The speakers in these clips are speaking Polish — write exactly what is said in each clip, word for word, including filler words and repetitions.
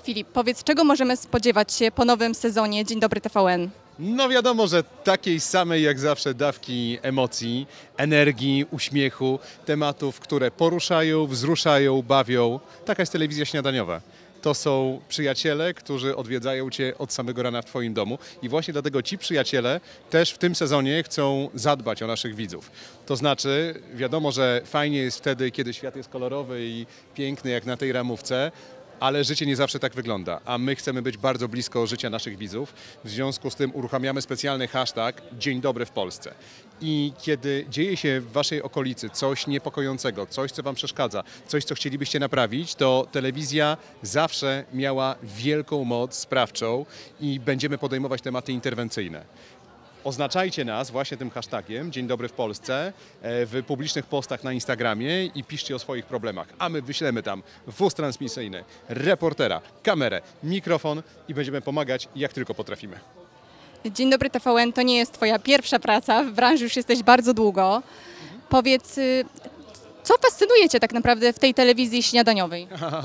Filip, powiedz, czego możemy spodziewać się po nowym sezonie Dzień Dobry T V N? No wiadomo, że takiej samej jak zawsze dawki emocji, energii, uśmiechu, tematów, które poruszają, wzruszają, bawią. Taka jest telewizja śniadaniowa. To są przyjaciele, którzy odwiedzają Cię od samego rana w Twoim domu i właśnie dlatego ci przyjaciele też w tym sezonie chcą zadbać o naszych widzów. To znaczy, wiadomo, że fajnie jest wtedy, kiedy świat jest kolorowy i piękny jak na tej ramówce, ale życie nie zawsze tak wygląda, a my chcemy być bardzo blisko życia naszych widzów. W związku z tym uruchamiamy specjalny hashtag Dzień Dobry w Polsce. I kiedy dzieje się w waszej okolicy coś niepokojącego, coś, co wam przeszkadza, coś, co chcielibyście naprawić, to telewizja zawsze miała wielką moc sprawczą i będziemy podejmować tematy interwencyjne. Oznaczajcie nas właśnie tym hashtagiem Dzień Dobry w Polsce w publicznych postach na Instagramie i piszcie o swoich problemach. A my wyślemy tam wóz transmisyjny, reportera, kamerę, mikrofon i będziemy pomagać jak tylko potrafimy. Dzień Dobry T V N to nie jest Twoja pierwsza praca, w branży już jesteś bardzo długo. Powiedz, y, co fascynuje Cię tak naprawdę w tej telewizji śniadaniowej?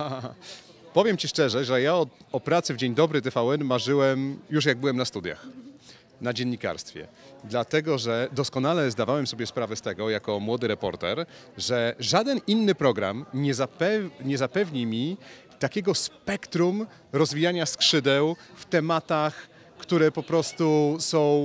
Powiem Ci szczerze, że ja o, o pracy w Dzień Dobry T V N marzyłem już jak byłem na studiach. Na dziennikarstwie. Dlatego, że doskonale zdawałem sobie sprawę z tego, jako młody reporter, że żaden inny program nie, zapew nie zapewni mi takiego spektrum rozwijania skrzydeł w tematach, które po prostu są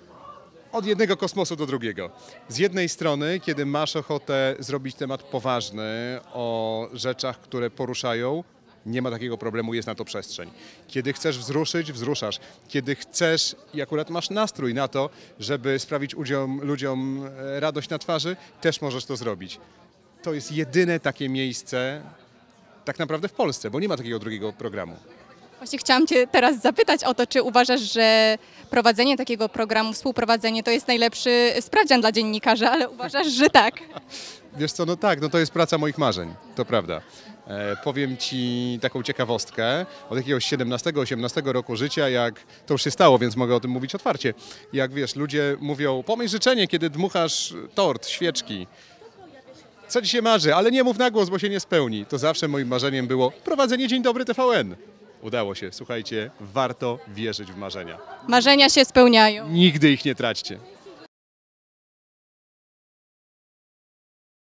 od jednego kosmosu do drugiego. Z jednej strony, kiedy masz ochotę zrobić temat poważny o rzeczach, które poruszają, nie ma takiego problemu, jest na to przestrzeń. Kiedy chcesz wzruszyć, wzruszasz. Kiedy chcesz i akurat masz nastrój na to, żeby sprawić ludziom, ludziom radość na twarzy, też możesz to zrobić. To jest jedyne takie miejsce tak naprawdę w Polsce, bo nie ma takiego drugiego programu. Właśnie chciałam Cię teraz zapytać o to, czy uważasz, że prowadzenie takiego programu, współprowadzenie to jest najlepszy sprawdzian dla dziennikarzy, ale uważasz, że tak. Wiesz co, no tak, no to jest praca moich marzeń, to prawda. E, powiem Ci taką ciekawostkę, od jakiegoś siedemnastego osiemnastego roku życia, jak to już się stało, więc mogę o tym mówić otwarcie, jak wiesz, ludzie mówią, pomyśl życzenie, kiedy dmuchasz tort, świeczki. Co Ci się marzy, ale nie mów na głos, bo się nie spełni. To zawsze moim marzeniem było prowadzenie Dzień Dobry T V N. Udało się, słuchajcie, warto wierzyć w marzenia. Marzenia się spełniają. Nigdy ich nie traćcie.